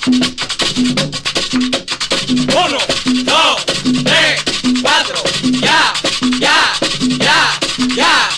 Uno, dos, tres, cuatro, ya, ya, ya, ya.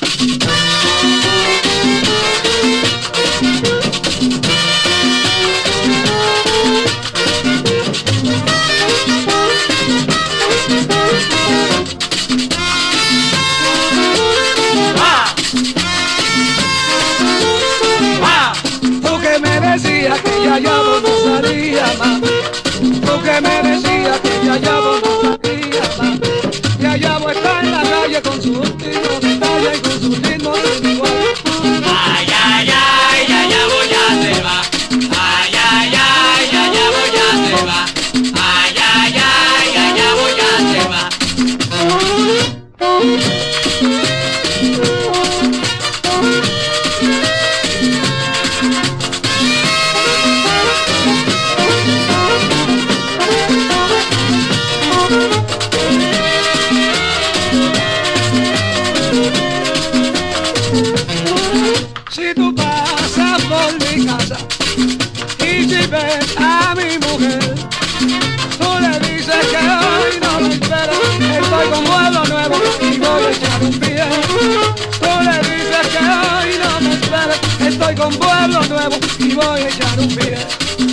Tú que me decías que ya vos no salías más. Tú que me decías que ya vos no salías más. Ya vos está en la calle con su último detalle y con su ritmo sensual. Ay, ay, ay, ya voy a se va. Ay, ay, ay, ya voy a se va. Ay, ay, ay, ya voy a se va. Si tú pasas por mi casa y si ves a mi mujer, tú le dices que hoy no lo esperes, estoy con vuelo nuevo y voy a echar un pie. Tú le dices que hoy no me esperes, estoy con vuelo nuevo y voy a echar un pie.